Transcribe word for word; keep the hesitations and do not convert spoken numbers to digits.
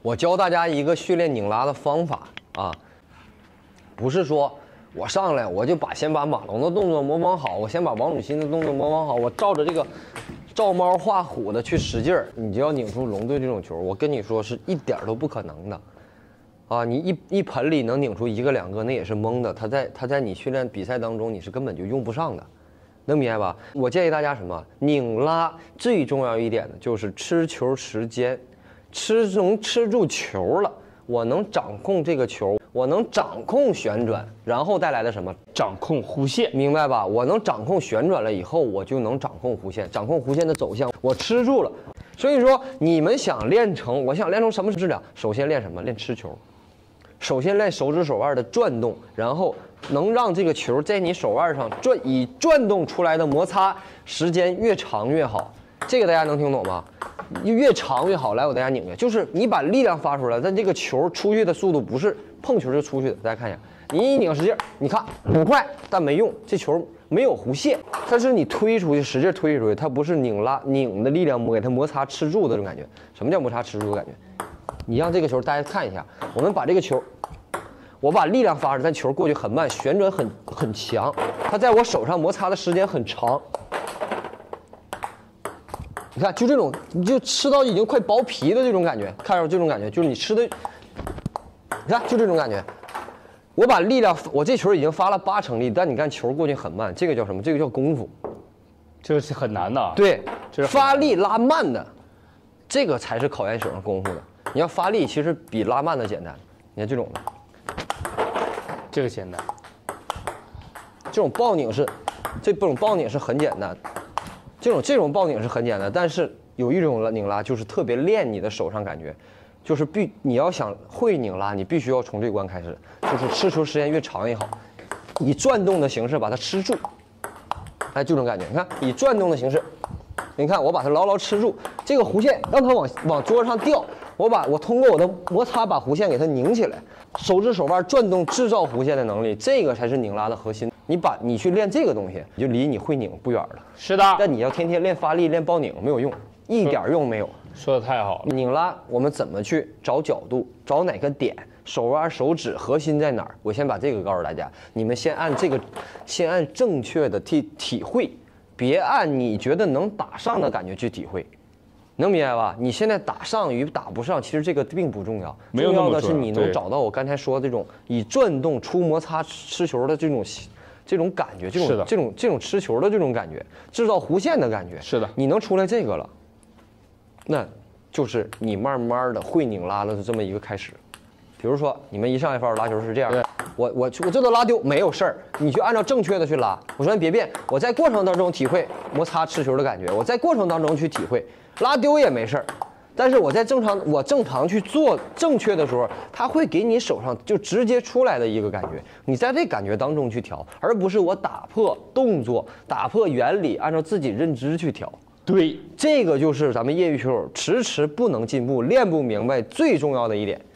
我教大家一个训练拧拉的方法啊，不是说我上来我就把先把马龙的动作模仿好，我先把王楚钦的动作模仿好，我照着这个照猫画虎的去使劲儿，你就要拧出龙队这种球。我跟你说是一点都不可能的，啊，你一一盆里能拧出一个两个那也是蒙的，他在他在你训练比赛当中你是根本就用不上的。能明白吧？我建议大家什么？拧拉最重要一点的就是吃球时间，吃能吃住球了，我能掌控这个球，我能掌控旋转，然后带来的什么？ 掌控弧线， 明白吧？我能掌控旋转了以后，我就能掌控弧线，掌控弧线的走向，我吃住了。所以说，你们想练成，我想练成什么质量？首先练什么？练吃球。首先练手指手腕的转动，然后能让这个球在你手腕上转，以转动出来的摩擦时间越长越好。这个大家能听懂吗？越长越好。来，我大家拧一下，就是你把力量发出来，但这个球出去的速度不是碰球就出去的。大家看一下，你一拧使劲，你看很快，但没用，这球没有弧线，它是你推出去，使劲推出去，它不是拧拉拧的力量给它摩擦吃住的这种感觉。什么叫摩擦吃住的感觉？你让这个球大家看一下，我们把这个球。我把力量发出，但球过去很慢，旋转很很强，它在我手上摩擦的时间很长。你看，就这种，你就吃到已经快薄皮的这种感觉，看着这种感觉，就是你吃的，你看就这种感觉。我把力量，我这球已经发了八成力，但你看球过去很慢，这个叫什么？这个叫功夫， 这个是很难的。 对， 这是发力拉慢的，这个才是考验手上功夫的。你要发力，其实比拉慢的简单。你看这种的。 这个简单， 这种抱拧是，这种抱拧是很简单，这种这种抱拧是很简单，但是有一种拧拉就是特别练你的手上感觉，就是必你要想会拧拉，你必须要从这关开始，就是吃球时间越长越好，以转动的形式把它吃住，哎，这种感觉，你看以转动的形式，你看我把它牢牢吃住，这个弧线让它往往桌上掉。我把我通过我的摩擦把弧线给它拧起来，手指手腕转动制造弧线的能力，这个才是拧拉的核心。你把你去练这个东西，你就离你会拧不远了。 是的， 但你要天天练发力、练抱拧没有用，一点用没有。 说的太好了。 拧拉我们怎么去找角度，找哪个点，手腕、手指核心在哪儿？我先把这个告诉大家，你们先按这个，先按正确的体体会，别按你觉得能打上的感觉去体会。能明白吧？你现在打上与打不上，其实这个并不重要，重要的是你能找到我刚才说的这种以转动出摩擦吃球的这种这种感觉，这种这种这种吃球的这种感觉，制造弧线的感觉。 是的， 你能出来这个了，那就是你慢慢的会拧拉的这么一个开始。比如说你们一上来发拉球是这样，我我我这都拉丢没有事儿，你就按照正确的去拉。我说别变，我在过程当中体会摩擦吃球的感觉，我在过程当中去体会。拉丢也没事儿，但是我在正常我正常去做正确的时候，它会给你手上就直接出来的一个感觉，你在这感觉当中去调，而不是我打破动作、打破原理，按照自己认知去调。 对， 这个就是咱们业余球友迟迟不能进步、练不明白最重要的一点。